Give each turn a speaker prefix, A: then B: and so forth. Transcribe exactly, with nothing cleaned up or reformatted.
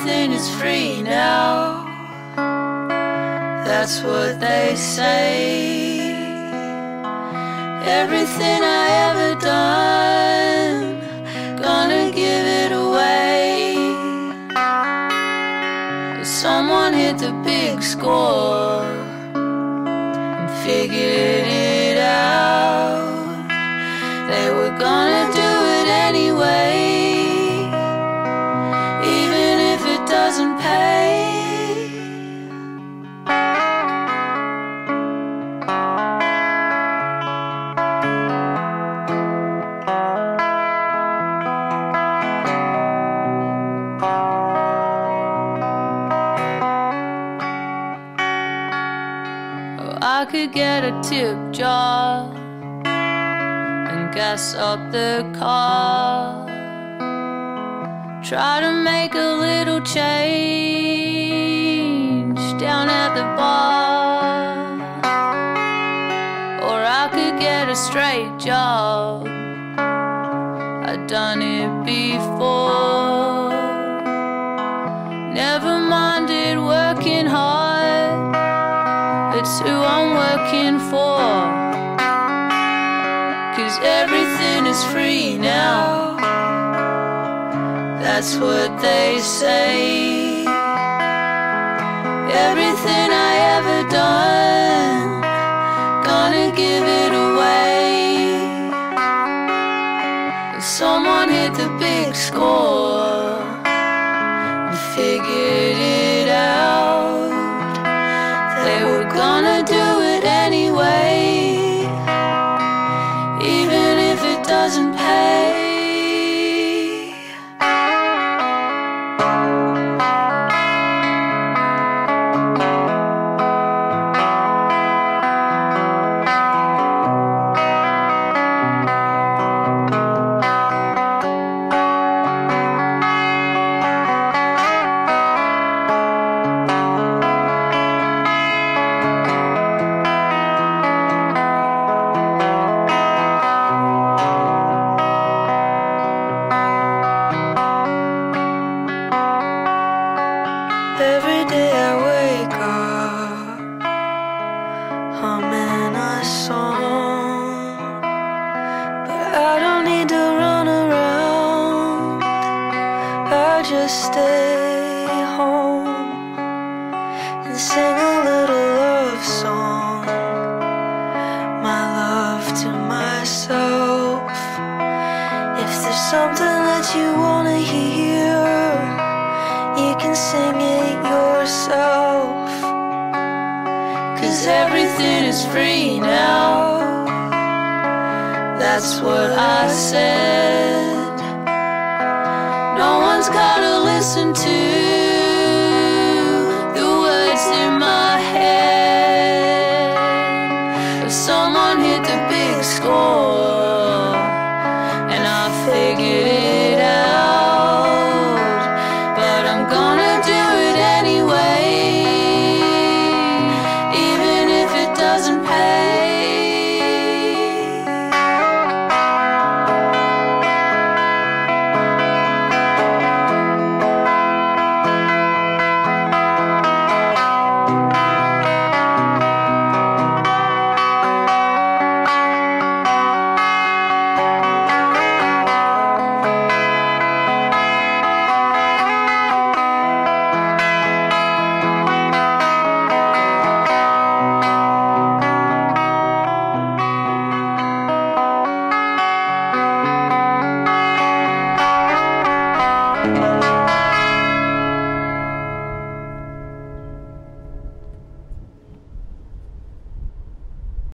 A: everything is free now. That's what they say. Everything I ever done, gonna give it away. Someone hit the big score and figured it out. They were gonna do it anyway, even if it doesn't pay. I could get a tip jar and gas up the car, try to make a little change down at the bar. Or I could get a straight job, I've done it before. Never minded working hard, it's who I'm working for. 'Cause everything is free now, that's what they say. Everything I ever done, gonna give it away. Someone hit the big score and figured it out. They were gonna do it anyway, even if it doesn't pay. Every day I wake up humming a song, but I don't need to run around, I just stay home and sing a little love song, my love to myself. If there's something that you wanna hear, you can sing it yourself. 'Cause everything is free now, that's what I said. No one's gotta listen to